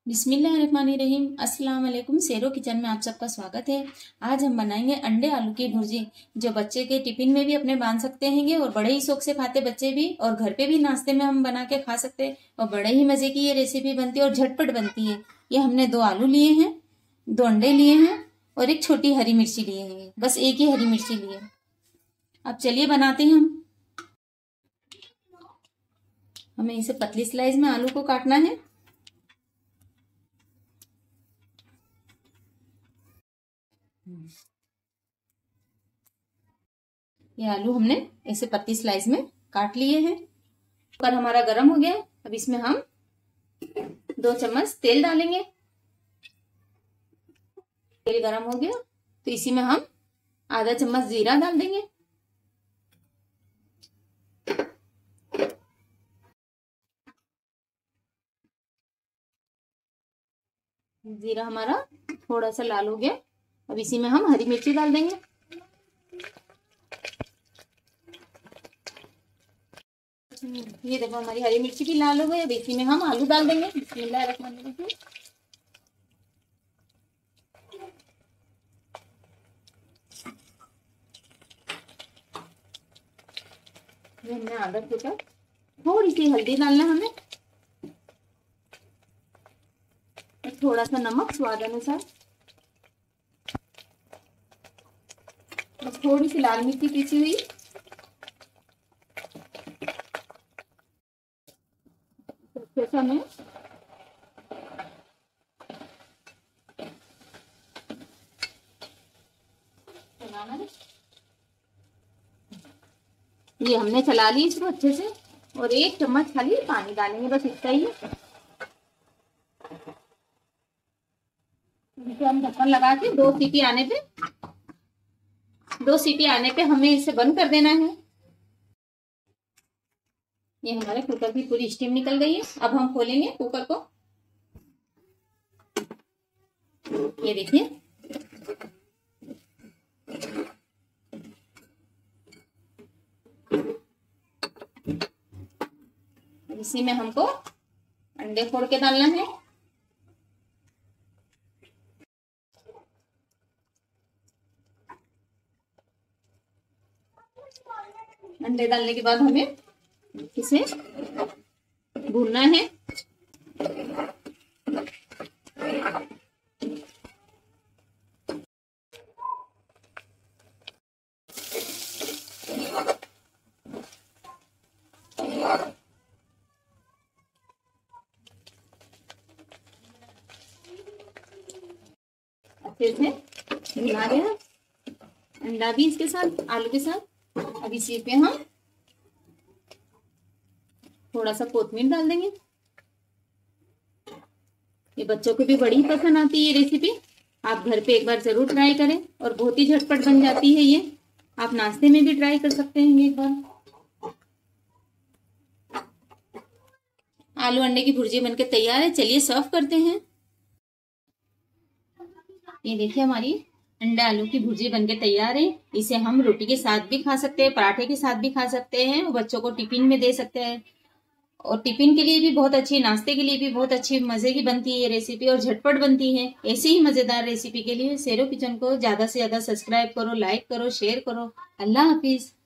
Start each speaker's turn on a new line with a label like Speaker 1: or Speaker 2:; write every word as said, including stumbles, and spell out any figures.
Speaker 1: बिस्मिल्लाहिर्रहमानिर्रहीम। अस्सलाम वालेकुम। सेरो किचन में आप सबका स्वागत है। आज हम बनाएंगे अंडे आलू की भुर्जी, जो बच्चे के टिफिन में भी अपने बांध सकते हैं और बड़े ही शौक से खाते बच्चे भी, और घर पे भी नाश्ते में हम बना के खा सकते हैं। और बड़े ही मजे की ये रेसिपी बनती है और झटपट बनती है। ये हमने दो आलू लिए हैं, दो अंडे लिए हैं और एक छोटी हरी मिर्ची लिए हैं। बस एक ही हरी मिर्ची लिए। अब चलिए बनाते हैं। हम हमें इसे पतली स्लाइस में आलू को काटना है। ये आलू हमने ऐसे पतली स्लाइस में काट लिए हैं। कुकर हमारा गर्म हो गया। अब इसमें हम दो चम्मच तेल डालेंगे। तेल गर्म हो गया तो इसी में हम आधा चम्मच जीरा डाल देंगे। जीरा हमारा थोड़ा सा लाल हो गया। अब इसी में हम हरी मिर्ची डाल देंगे। ये देखो हमारी हरी मिर्ची भी लाल हो गई। अब इसी में हम आलू डाल देंगे। बिस्मिल्लाहिर्रहमानिर्रहीम। ये हमने आधा कुकर, थोड़ी सी हल्दी डालना हमें, थोड़ा सा नमक स्वाद अनुसार, थोड़ी सी लाल मिर्ची पीसी हुई, हमें ये हमने चला ली इसको अच्छे से, और एक चम्मच खाली पानी डालेंगे, बस इतना ही। इसे हम ढक्कन लगा के दो सीटी आने पे दो सीटी आने पे हमें इसे बंद कर देना है। ये हमारे कुकर की पूरी स्टीम निकल गई है। अब हम खोलेंगे कुकर को। ये देखिए, इसी में हमको अंडे फोड़ के डालना है। अंडे डालने के बाद हमें इसे भूनना है। अच्छे से भुना गया अंडा भी इसके साथ, आलू के साथ। अब इसी पे हम थोड़ा सा कोथिमीर डाल देंगे। ये बच्चों को भी बड़ी पसंद आती है ये रेसिपी। आप घर पे एक बार जरूर ट्राई करें और बहुत ही झटपट बन जाती है ये। आप नाश्ते में भी ट्राई कर सकते हैं एक बार। आलू अंडे की भुर्जी बनके तैयार है। चलिए सर्व करते हैं। ये देखिए हमारी अंडा आलू की भुर्जी बनके तैयार है। इसे हम रोटी के साथ भी खा सकते हैं, पराठे के साथ भी खा सकते हैं, और बच्चों को टिफिन में दे सकते हैं। और टिफिन के लिए भी बहुत अच्छी, नाश्ते के लिए भी बहुत अच्छी मजे की बनती है ये रेसिपी, और झटपट बनती है। ऐसी ही मजेदार रेसिपी के लिए सेरो किचन को ज्यादा से ज्यादा सब्सक्राइब करो, लाइक करो, शेयर करो। अल्लाह हाफिज।